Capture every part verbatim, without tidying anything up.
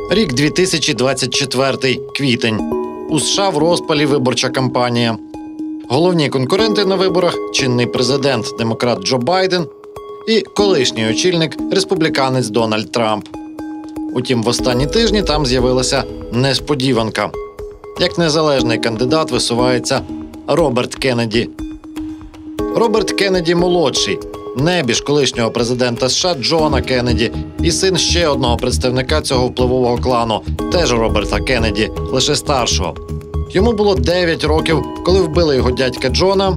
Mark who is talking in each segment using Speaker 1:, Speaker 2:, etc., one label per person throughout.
Speaker 1: Рік дві тисячі двадцять четвертий, квітень. У США в розпалі виборча кампанія. Головні конкуренти на виборах – чинний президент, демократ Джо Байден і колишній очільник, республіканець Дональд Трамп. Утім, в останні тижні там з'явилася несподіванка. Як незалежний кандидат висувається Роберт Кеннеді. Роберт Кеннеді – молодший, небіж колишнього президента США Джона Кеннеді і син ще одного представника цього впливового клану, теж Роберта Кеннеді, лише старшого. Йому було дев'ять років, коли вбили його дядька Джона,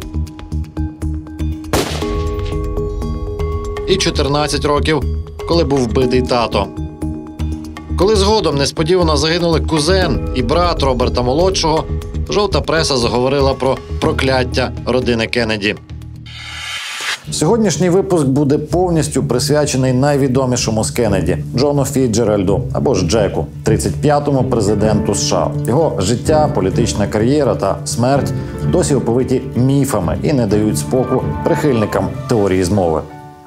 Speaker 1: і чотирнадцять років, коли був вбитий тато. Коли згодом несподівано загинули кузен і брат Роберта молодшого, жовта преса заговорила про прокляття родини Кеннеді. Сьогоднішній випуск буде повністю присвячений найвідомішому з Кеннеді – Джону Фіцджеральду, або ж Джеку, тридцять п'ятому президенту США. Його життя, політична кар'єра та смерть досі оповиті міфами і не дають споку прихильникам теорії змови.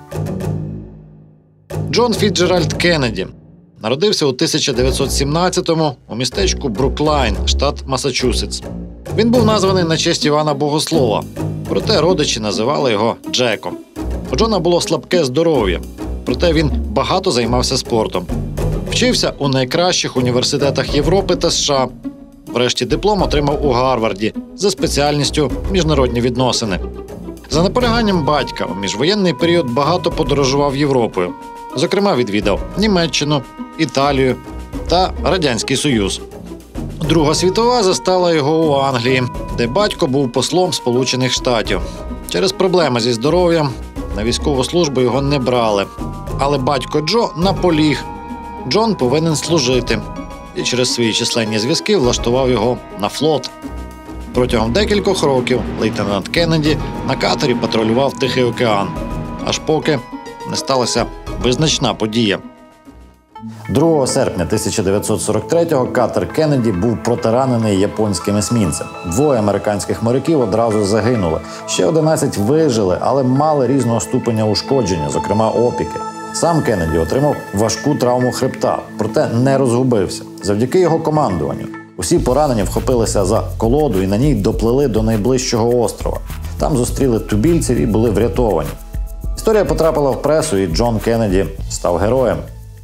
Speaker 1: Джон Фіцджеральд Кеннеді народився у тисяча дев'ятсот сімнадцятому у містечку Бруклайн, штат Масачусетс. Він був названий на честь Івана Богослова, проте родичі називали його Джеком. У Джона було слабке здоров'я, проте він багато займався спортом. Вчився у найкращих університетах Європи та США. Врешті диплом отримав у Гарварді за спеціальністю «Міжнародні відносини». За наполяганням батька у міжвоєнний період багато подорожував Європою. Зокрема, відвідав Німеччину, Італію та Радянський Союз. Друга світова застала його у Англії, де батько був послом Сполучених Штатів. Через проблеми зі здоров'ям на військову службу його не брали. Але батько Джо наполіг. Джон повинен служити. І через свої численні зв'язки влаштував його на флот. Протягом декількох років лейтенант Кеннеді на катері патрулював Тихий океан. Аж поки не сталася визначна подія. другого серпня тисяча дев'ятсот сорок третього катер Кеннеді був протаранений японським есмінцем. Двоє американських моряків одразу загинули. Ще одинадцять вижили, але мали різного ступеня ушкодження, зокрема опіки. Сам Кеннеді отримав важку травму хребта, проте не розгубився. Завдяки його командуванню усі поранені вхопилися за колоду і на ній доплили до найближчого острова. Там зустріли тубільців і були врятовані. Історія потрапила в пресу, і Джон Кеннеді став героєм.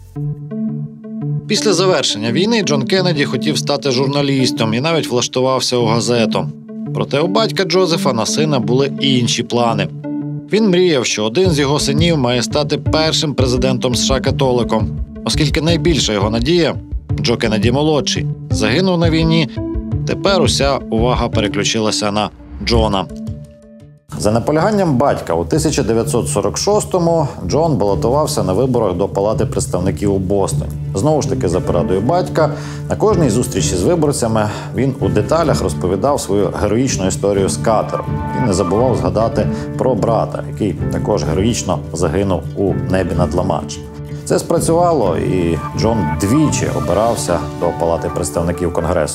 Speaker 1: Після завершення війни Джон Кеннеді хотів стати журналістом і навіть влаштувався у газету. Проте у батька Джозефа на сина були інші плани. Він мріяв, що один з його синів має стати першим президентом США-католиком, оскільки найбільша його надія – Джо Кеннеді-молодший – загинув на війні, тепер уся увага переключилася на Джона. За наполяганням батька у тисяча дев'ятсот сорок шостому Джон балотувався на виборах до Палати представників у Бостоні. Знову ж таки, за порадою батька, на кожній зустрічі з виборцями він у деталях розповідав свою героїчну історію з катером. Він не забував згадати про брата, який також героїчно загинув у небі над Ла-Манш. Це спрацювало, і Джон двічі обирався до Палати представників Конгресу.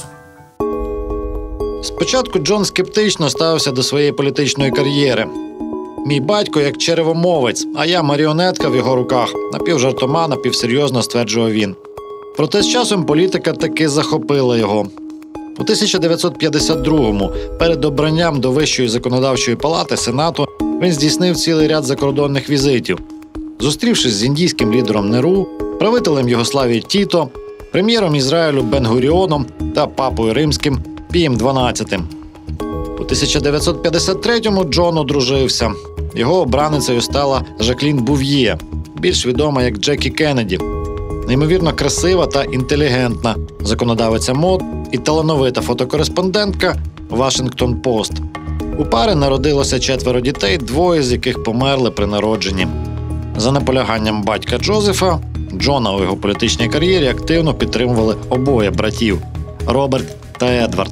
Speaker 1: Спочатку Джон скептично ставився до своєї політичної кар'єри. «Мій батько як черевомовець, а я маріонетка в його руках», напівжартома, напівсерйозно стверджував він. Проте з часом політика таки захопила його. У тисяча дев'ятсот п'ятдесят другому, перед обранням до Вищої законодавчої палати Сенату, він здійснив цілий ряд закордонних візитів. Зустрівшись з індійським лідером Неру, правителем Югославії Тіто, прем'єром Ізраїлю Бен-Гуріоном та папою римським Пієм дванадцятим. У тисяча дев'ятсот п'ятдесят третьому Джон одружився. Його обраницею стала Жаклін Був'є, більш відома як Джекі Кеннеді. Неймовірно красива та інтелігентна законодавиця мод і талановита фотокореспондентка Вашингтон Пост. У пари народилося четверо дітей, двоє з яких померли при народженні. За наполяганням батька Джозефа, Джона у його політичній кар'єрі активно підтримували обоє братів – Роберт та Едвард.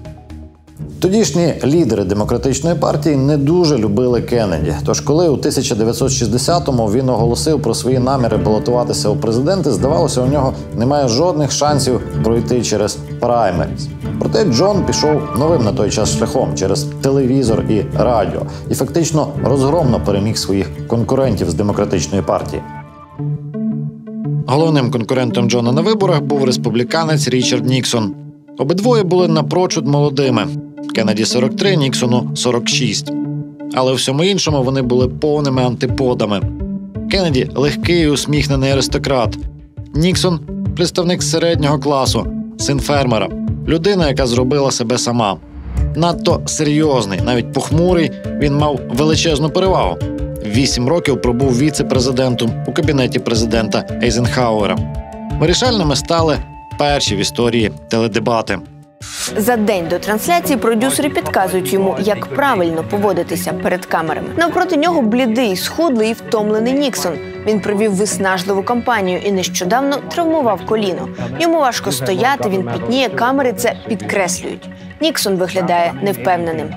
Speaker 1: Тодішні лідери демократичної партії не дуже любили Кеннеді. Тож коли у тисяча дев'ятсот шістдесятому він оголосив про свої наміри балотуватися у президенти, здавалося, у нього немає жодних шансів пройти через праймеріз. Проте Джон пішов новим на той час шляхом через телевізор і радіо і фактично розгромно переміг своїх конкурентів з демократичної партії. Головним конкурентом Джона на виборах був республіканець Річард Ніксон. Обидвоє були напрочуд молодими. Кеннеді – сорок три, Ніксону – сорок шість. Але у всьому іншому вони були повними антиподами. Кеннеді – легкий і усміхнений аристократ. Ніксон – представник середнього класу, син фермера, людина, яка зробила себе сама. Надто серйозний, навіть похмурий, він мав величезну перевагу. Вісім років пробув віце-президентом у кабінеті президента Ейзенхауера. Вирішальними стали перші в історії теледебати.
Speaker 2: За день до трансляції продюсери підказують йому, як правильно поводитися перед камерами. Навпроти нього блідий, схудлий і втомлений Ніксон. Він провів виснажливу кампанію і нещодавно травмував коліно. Йому важко стояти, він пітніє, камери це підкреслюють. Ніксон виглядає невпевненим.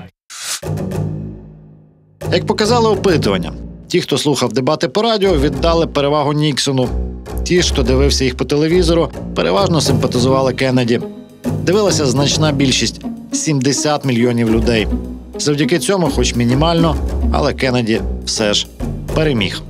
Speaker 1: Як показали опитування, ті, хто слухав дебати по радіо, віддали перевагу Ніксону. Ті, хто дивився їх по телевізору, переважно симпатизували Кеннеді. Дивилася значна більшість – сімдесят мільйонів людей. Завдяки цьому, хоч мінімально, але Кеннеді все ж переміг.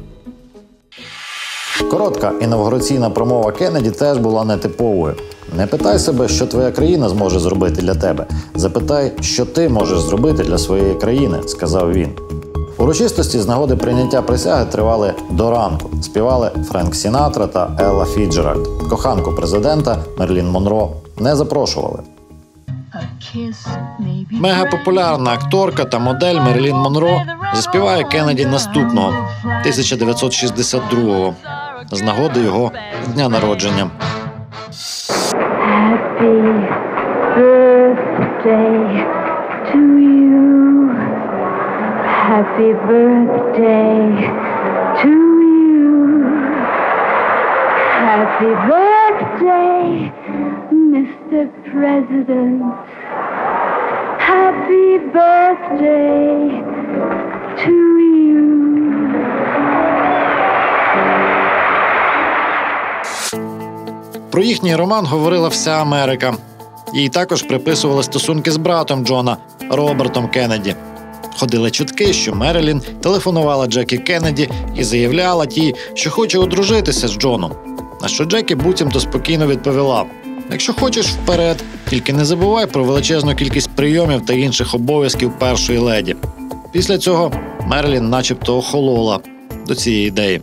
Speaker 1: Коротка інавгураційна промова Кеннеді теж була нетиповою. Не питай себе, що твоя країна зможе зробити для тебе. Запитай, що ти можеш зробити для своєї країни, сказав він. Урочистості з нагоди прийняття присяги тривали до ранку. Співали Френк Сінатра та Елла Фіцджеральд. Коханку президента Мерлін Монро не запрошували. Мегапопулярна акторка та модель Мерлін Монро заспіває Кеннеді наступного, тисяча дев'ятсот шістдесят другого, з нагоди його дня народження.
Speaker 3: Happy birthday to you. Happy birthday, Mister President. Happy birthday to you.
Speaker 1: Про їхній роман говорила вся Америка. Їй також приписували стосунки з братом Джона, Робертом Кеннеді. Ходили чутки, що Мерлін телефонувала Джекі Кеннеді і заявляла тій, що хоче одружитися з Джоном. На що Джекі буцімто спокійно відповіла: «Якщо хочеш, вперед, тільки не забувай про величезну кількість прийомів та інших обов'язків першої леді». Після цього Мерлін начебто охолола до цієї ідеї.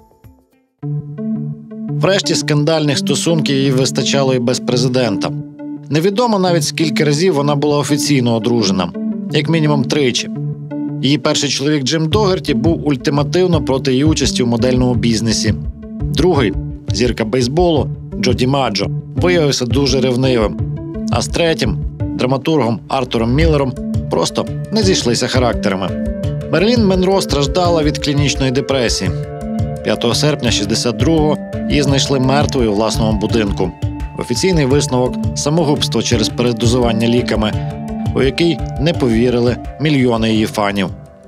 Speaker 1: Врешті скандальних стосунків їй вистачало і без президента. Невідомо навіть скільки разів вона була офіційно одружена. Як мінімум тричі. Її перший чоловік Джим Догерті був ультимативно проти її участі в модельному бізнесі. Другий, зірка бейсболу, Джо Дімаджо, виявився дуже ревнивим. А з третім, драматургом Артуром Міллером, просто не зійшлися характерами. Мерлін Монро страждала від клінічної депресії. п'ятого серпня шістдесят другого її знайшли мертвою у власному будинку. Офіційний висновок – самогубство через передозування ліками, у який не повірили мільйони її фанів.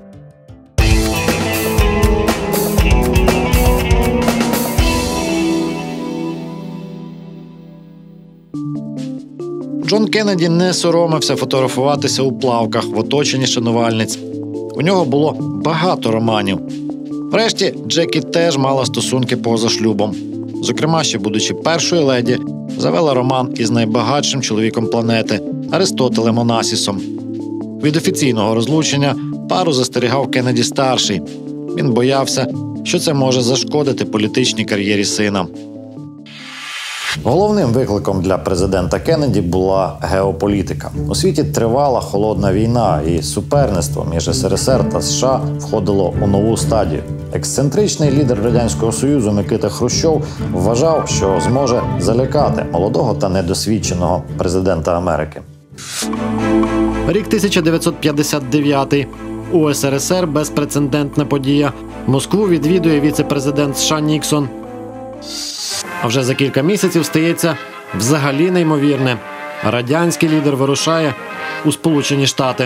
Speaker 1: Джон Кеннеді не соромився фотографуватися у плавках в оточенні шанувальниць. У нього було багато романів. Врешті, Джекі теж мала стосунки поза шлюбом. Зокрема, ще будучи першою леді, завела роман із найбагатшим чоловіком планети – Аристотелем Онасісом. Від офіційного розлучення пару застерігав Кеннеді-старший. Він боявся, що це може зашкодити політичній кар'єрі сина. Головним викликом для президента Кеннеді була геополітика. У світі тривала холодна війна, і суперництво між ес ер ес ер та США входило у нову стадію. Ексцентричний лідер Радянського Союзу Микита Хрущов вважав, що зможе залякати молодого та недосвідченого президента Америки. Рік тисяча дев'ятсот п'ятдесят дев'ятий. У ес ер ес ер безпрецедентна подія. Москву відвідує віце-президент США Ніксон. А вже за кілька місяців стається взагалі неймовірне. Радянський лідер вирушає у Сполучені Штати.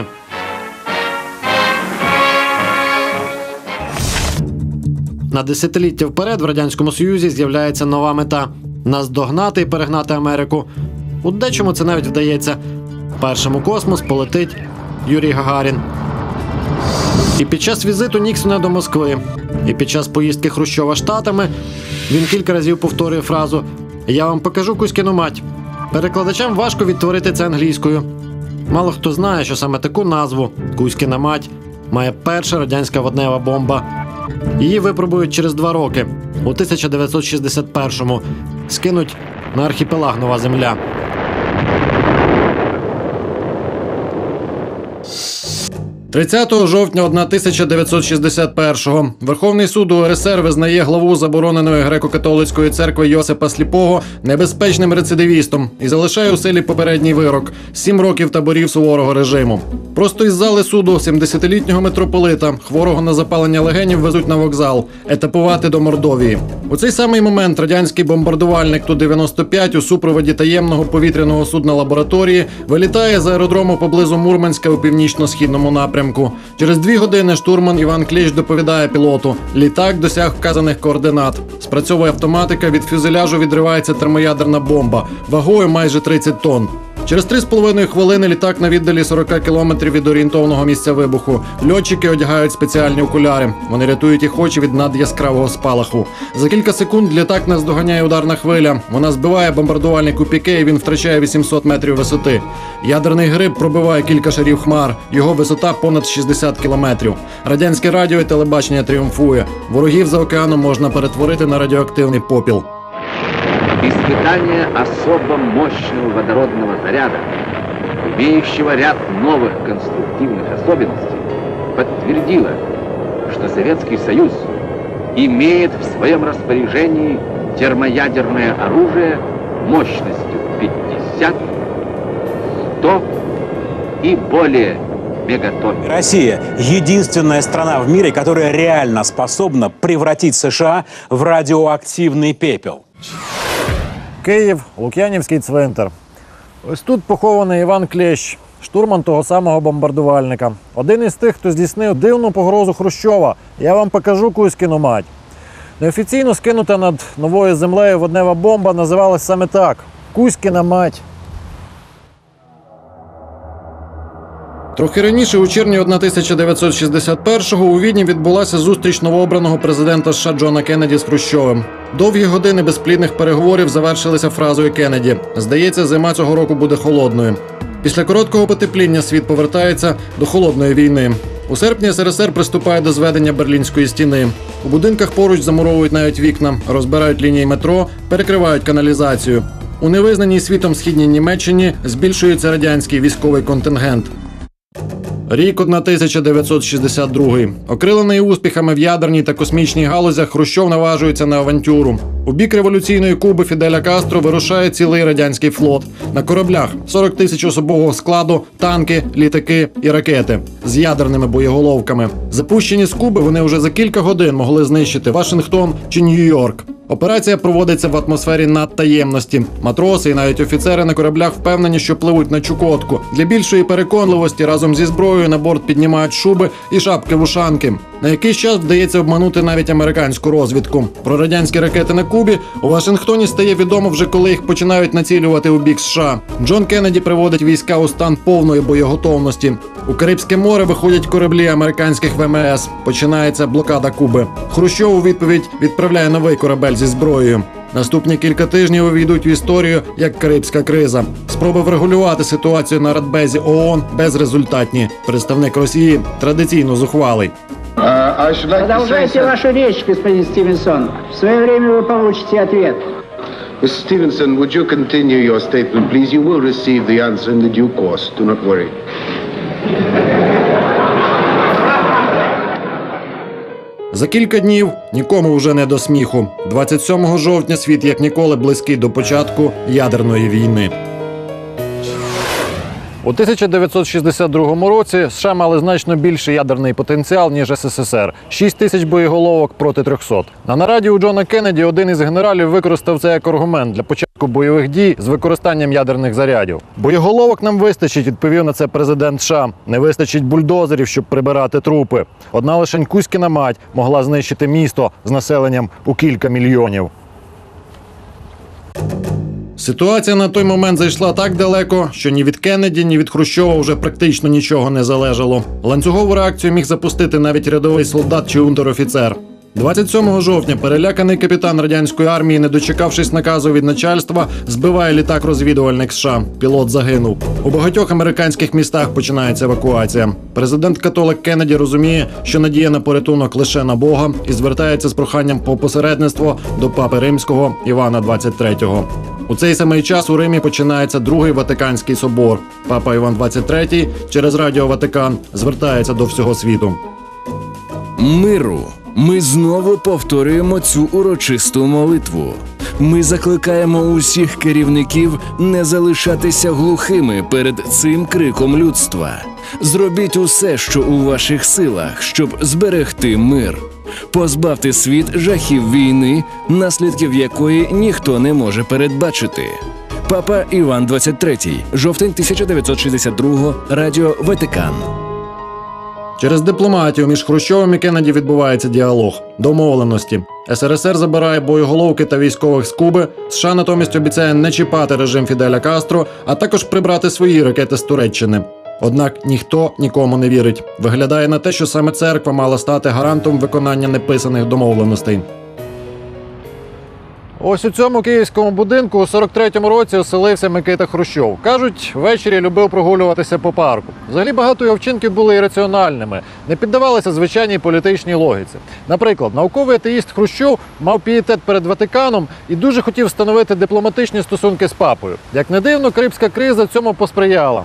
Speaker 1: На десятиліття вперед в Радянському Союзі з'являється нова мета – наздогнати і перегнати Америку. У дечому це навіть вдається. Першим у космос полетить Юрій Гагарін. І під час візиту Ніксона до Москви, і під час поїздки Хрущова Штатами він кілька разів повторює фразу «Я вам покажу Кузькину мать». Перекладачам важко відтворити це англійською. Мало хто знає, що саме таку назву «Кузькина мать» має перша радянська воднева бомба. Її випробують через два роки, у тисяча дев'ятсот шістдесят першому. Скинуть на архіпелаг Нова Земля. тридцятого жовтня тисяча дев'ятсот шістдесят першого Верховний суд У Ер Ес Ер визнає главу забороненої греко-католицької церкви Йосипа Сліпого небезпечним рецидивістом і залишає у силі попередній вирок – сім років таборів суворого режиму. Просто із зали суду сімдесятилітнього митрополита, хворого на запалення легенів, везуть на вокзал – етапувати до Мордовії. У цей самий момент радянський бомбардувальник Ту дев'яносто п'ять у супроводі таємного повітряного судна лабораторії вилітає з аеродрому поблизу Мурманська у північно-східному напрямку. Через дві години штурман Іван Клещ доповідає пілоту: літак досяг вказаних координат. Спрацьовує автоматика, від фюзеляжу відривається термоядерна бомба вагою майже тридцять тонн. Через три з половиною хвилини літак на віддалі сорок кілометрів від орієнтовного місця вибуху. Льотчики одягають спеціальні окуляри. Вони рятують їх очі від надяскравого спалаху. За кілька секунд літак наздоганяє ударна хвиля. Вона збиває бомбардувальник у піке, і він втрачає вісімсот метрів висоти. Ядерний гриб пробиває кілька шарів хмар. Його висота понад шістдесят кілометрів. Радянське радіо і телебачення тріумфує. Ворогів за океаном можна перетворити на радіоактивний попіл.
Speaker 4: Испытание особо мощного водородного заряда, имеющего ряд новых конструктивных особенностей, подтвердило, что Советский Союз имеет в своем распоряжении термоядерное оружие мощностью пятьдесят, сто и более мегатонн.
Speaker 5: Россия – единственная страна в мире, которая реально способна превратить США в радиоактивный пепел.
Speaker 1: Київ, Лук'янівський цвинтар. Ось тут похований Іван Клещ, штурман того самого бомбардувальника. Один із тих, хто здійснив дивну погрозу Хрущова. Я вам покажу Кузькину мать. Неофіційно скинута над Новою Землею воднева бомба називалась саме так – Кузькина мать. Трохи раніше, у червні тисяча дев'ятсот шістдесят першого, у Відні відбулася зустріч новообраного президента США Джона Кеннеді з Хрущовим. Довгі години безплідних переговорів завершилися фразою Кеннеді: «Здається, зима цього року буде холодною». Після короткого потепління світ повертається до холодної війни. У серпні Ес Ер Ес Ер приступає до зведення Берлінської стіни. У будинках поруч замуровують навіть вікна, розбирають лінії метро, перекривають каналізацію. У невизнаній світом східній Німеччині збільшується радянський військовий контингент. Рік тисяча дев'ятсот шістдесят другий. Окрилений успіхами в ядерній та космічній галузях, Хрущов наважується на авантюру. У бік революційної Куби Фіделя Кастро вирушає цілий радянський флот. На кораблях сорок тисяч особового складу, танки, літаки і ракети з ядерними боєголовками. Запущені з Куби, вони вже за кілька годин могли знищити Вашингтон чи Нью-Йорк. Операція проводиться в атмосфері надтаємності. Матроси і навіть офіцери на кораблях впевнені, що пливуть на Чукотку. Для більшої переконливості разом зі зброєю на борт піднімають шуби і шапки-вушанки. На якийсь час вдається обманути навіть американську розвідку. Про радянські ракети на Кубі у Вашингтоні стає відомо вже коли їх починають націлювати у бік США. Джон Кеннеді приводить війська у стан повної боєготовності. У Карибське море виходять кораблі американських Ве Ем Ес. Починається блокада Куби. Хрущов у відповідь відправляє новий корабель зі зброєю. Наступні кілька тижнів увійдуть в історію як Карибська криза. Спроби врегулювати ситуацію на Радбезі О О Н безрезультатні. Представник Росії традиційно зухвалий.
Speaker 6: Продолжайте вашу речь, господин Стивенсон. В свое время вы получите ответ.
Speaker 7: Mister Stevenson, would you continue your statement, please? You will receive the answer in the due course. Do not worry.
Speaker 1: За кілька днів нікому вже не до сміху. двадцять сьомого жовтня світ як ніколи близький до початку ядерної війни. У тисяча дев'ятсот шістдесят другому році США мали значно більший ядерний потенціал, ніж Ес Ес Ес Ер – шість тисяч боєголовок проти трьохсот. На нараді у Джона Кеннеді один із генералів використав це як аргумент для початку бойових дій з використанням ядерних зарядів. «Боєголовок нам вистачить», – відповів на це президент США. «Не вистачить бульдозерів, щоб прибирати трупи. Одна лишень Кузькіна мать могла знищити місто з населенням у кілька мільйонів». Ситуація на той момент зайшла так далеко, що ні від Кеннеді, ні від Хрущова вже практично нічого не залежало. Ланцюгову реакцію міг запустити навіть рядовий солдат чи унтер-офіцер. двадцять сьомого жовтня переляканий капітан радянської армії, не дочекавшись наказу від начальства, збиває літак-розвідувальник США. Пілот загинув. У багатьох американських містах починається евакуація. Президент-католик Кеннеді розуміє, що надія на порятунок лише на Бога, і звертається з проханням по посередництво до папи Римського Івана двадцять третього. У цей самий час у Римі починається Другий Ватиканський собор. Папа Іван двадцять третій через Радіо Ватикан звертається до всього світу.
Speaker 8: Миру. Ми знову повторюємо цю урочисту молитву. Ми закликаємо усіх керівників не залишатися глухими перед цим криком людства. Зробіть усе, що у ваших силах, щоб зберегти мир. Позбавте світ жахів війни, наслідків якої ніхто не може передбачити. Папа Іван двадцять третій. Жовтень тисяча дев'ятсот шістдесят другого. Радіо Ватикан.
Speaker 1: Через дипломатію між Хрущовим і Кеннеді відбувається діалог, домовленості. ес ер ес ер забирає боєголовки та військових з Куби, США натомість обіцяє не чіпати режим Фіделя Кастро, а також прибрати свої ракети з Туреччини. Однак ніхто нікому не вірить. Виглядає на те, що саме церква мала стати гарантом виконання неписаних домовленостей. Ось у цьому київському будинку у сорок третьому році оселився Микита Хрущов. Кажуть, ввечері любив прогулюватися по парку. Взагалі багато його вчинків були ірраціональними, не піддавалися звичайній політичній логіці. Наприклад, науковий атеїст Хрущов мав пієтет перед Ватиканом і дуже хотів встановити дипломатичні стосунки з папою. Як не дивно, Карибська криза цьому посприяла.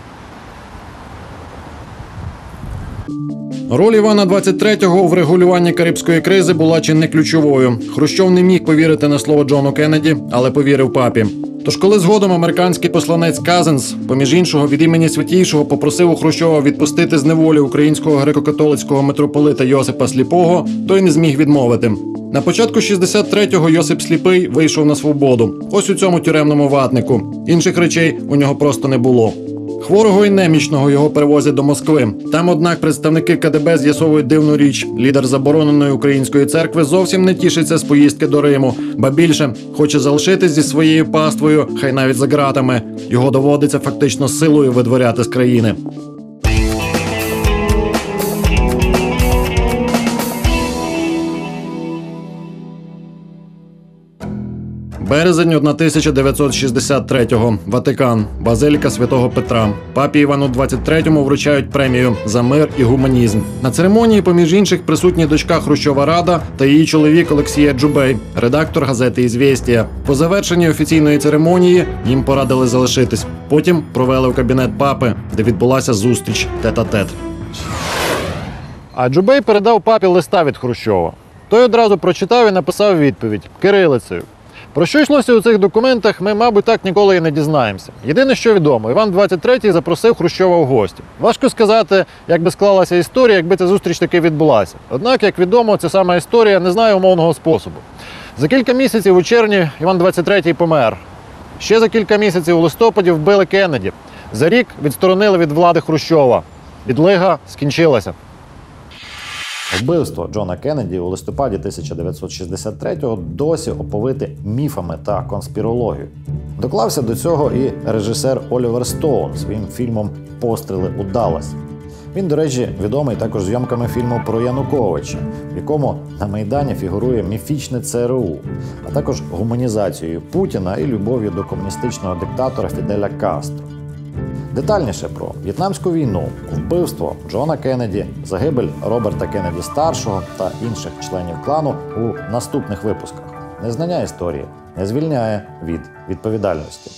Speaker 1: Роль Івана двадцять третього у врегулюванні Карибської кризи була чи не ключовою. Хрущов не міг повірити на слово Джону Кеннеді, але повірив папі. Тож коли згодом американський посланець Казенс, поміж іншого від імені Святійшого, попросив у Хрущова відпустити з неволі українського греко-католицького митрополита Йосипа Сліпого, той не зміг відмовити. На початку шістдесят третього Йосип Сліпий вийшов на свободу. Ось у цьому тюремному ватнику. Інших речей у нього просто не було. Хворого і немічного його перевозять до Москви. Там, однак, представники ка де бе з'ясовують дивну річ. Лідер забороненої української церкви зовсім не тішиться з поїздки до Риму. Ба більше, хоче залишитись зі своєю паствою, хай навіть за ґратами. Його доводиться фактично силою видворяти з країни. Березень тисяча дев'ятсот шістдесят третього. Ватикан. Базиліка Святого Петра. Папі Івану двадцять третьому вручають премію за мир і гуманізм. На церемонії, поміж інших, присутні дочка Хрущова Рада та її чоловік Олексія Джубей, редактор газети «Ізвєстія». По завершенні офіційної церемонії їм порадили залишитись. Потім провели в кабінет папи, де відбулася зустріч тет-а-тет. А Джубей передав папі листа від Хрущова. Той одразу прочитав і написав відповідь кирилицею. Про що йшлося у цих документах, ми, мабуть, так ніколи і не дізнаємося. Єдине, що відомо, Іван двадцять третій запросив Хрущова в гості. Важко сказати, як би склалася історія, якби ця зустріч таки відбулася. Однак, як відомо, ця сама історія не знає умовного способу. За кілька місяців у червні Іван двадцять третій помер. Ще за кілька місяців у листопаді вбили Кеннеді. За рік відсторонили від влади Хрущова. Відлига скінчилася. Вбивство Джона Кеннеді у листопаді тисяча дев'ятсот шістдесят третього досі оповите міфами та конспірологією. Доклався до цього і режисер Олівер Стоун своїм фільмом «Постріли у Далласі». Він, до речі, відомий також зйомками фільму про Януковича, в якому на Майдані фігурує міфічне це ер у, а також гуманізацією Путіна і любов'ю до комуністичного диктатора Фіделя Кастро. Детальніше про В'єтнамську війну, вбивство Джона Кеннеді, загибель Роберта Кеннеді-старшого та інших членів клану у наступних випусках. Незнання історії не звільняє від відповідальності.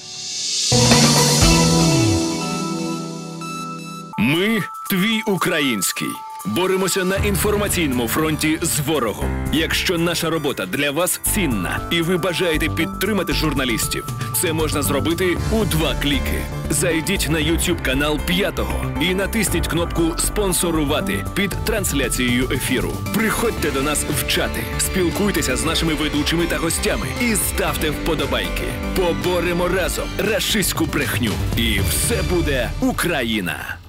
Speaker 8: Ми – твій український. Боремося на інформаційному фронті з ворогом. Якщо наша робота для вас цінна і ви бажаєте підтримати журналістів, це можна зробити у два кліки. Зайдіть на ютуб канал П'ятого і натисніть кнопку «Спонсорувати» під трансляцією ефіру. Приходьте до нас в чати, спілкуйтеся з нашими ведучими та гостями і ставте вподобайки. Поборемо разом рашистську брехню. І все буде Україна!